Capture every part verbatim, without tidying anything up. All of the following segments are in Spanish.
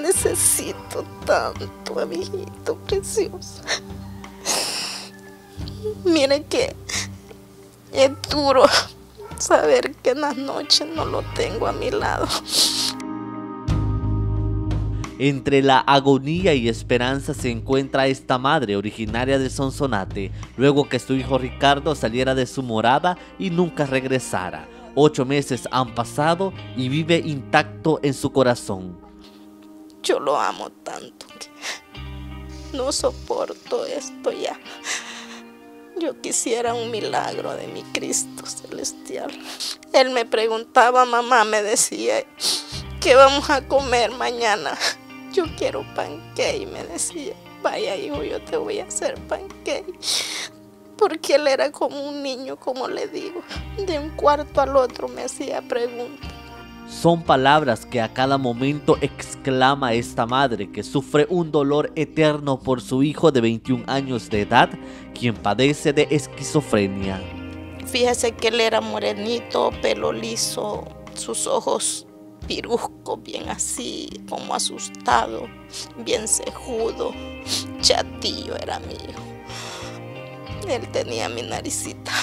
necesito tanto a mi hijito precioso. Mire que es duro saber que en las noches no lo tengo a mi lado. Entre la agonía y esperanza se encuentra esta madre originaria de Sonsonate, luego que su hijo Ricardo saliera de su morada y nunca regresara. Ocho meses han pasado y vive intacto en su corazón. Yo lo amo tanto que no soporto esto ya. Yo quisiera un milagro de mi Cristo celestial. Él me preguntaba, mamá, me decía, ¿qué vamos a comer mañana? Yo quiero pancake, me decía. Vaya, hijo, yo te voy a hacer pancake. Porque él era como un niño, como le digo. De un cuarto al otro me hacía preguntas. Son palabras que a cada momento exclama esta madre que sufre un dolor eterno por su hijo de veintiún años de edad, quien padece de esquizofrenia. Fíjese que él era morenito, pelo liso, sus ojos piruscos, bien así, como asustado, bien cejudo, chatillo era mi hijo. Él tenía mi naricita,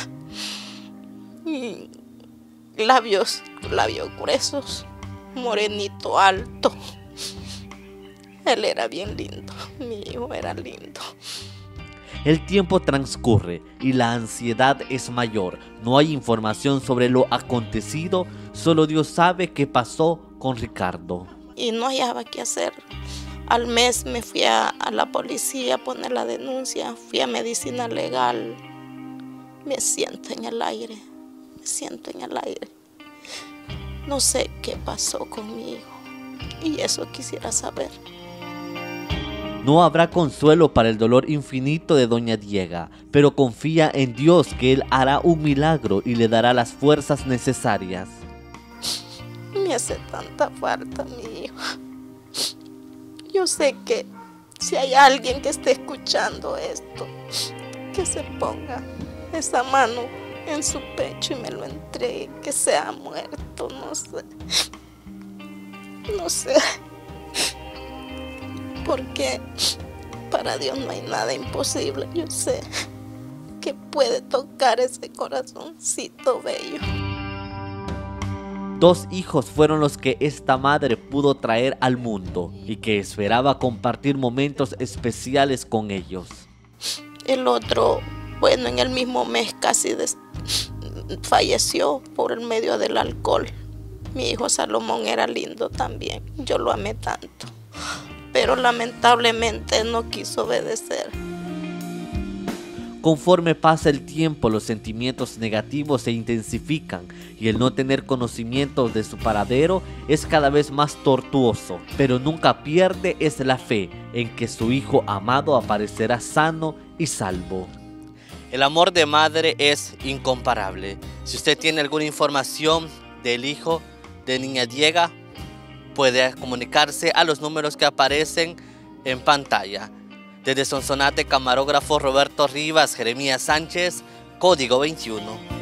y labios, labios gruesos, morenito alto. Él era bien lindo, mi hijo era lindo. El tiempo transcurre y la ansiedad es mayor. No hay información sobre lo acontecido, solo Dios sabe qué pasó con Ricardo. Y no hallaba qué hacer. Al mes me fui a, a la policía a poner la denuncia, fui a medicina legal. Me siento en el aire, me siento en el aire. No sé qué pasó con mi hijo y eso quisiera saber. No habrá consuelo para el dolor infinito de doña Diega, pero confía en Dios que Él hará un milagro y le dará las fuerzas necesarias. Me hace tanta falta mi hijo. Yo sé que si hay alguien que esté escuchando esto, que se ponga esa mano en su pecho y me lo entregue, que sea muerto, no sé. No sé. Porque para Dios no hay nada imposible. Yo sé que puede tocar ese corazoncito bello. Dos hijos fueron los que esta madre pudo traer al mundo y que esperaba compartir momentos especiales con ellos. El otro, bueno, en el mismo mes casi des- falleció por el medio del alcohol. Mi hijo Salomón era lindo también, yo lo amé tanto. Pero lamentablemente no quiso obedecer. Conforme pasa el tiempo, los sentimientos negativos se intensifican y el no tener conocimiento de su paradero es cada vez más tortuoso, pero nunca pierde es la fe en que su hijo amado aparecerá sano y salvo. El amor de madre es incomparable. Si usted tiene alguna información del hijo de niña Diega, puede comunicarse a los números que aparecen en pantalla. Desde Sonsonate, camarógrafo Roberto Rivas, Jeremías Sánchez, Código veintiuno.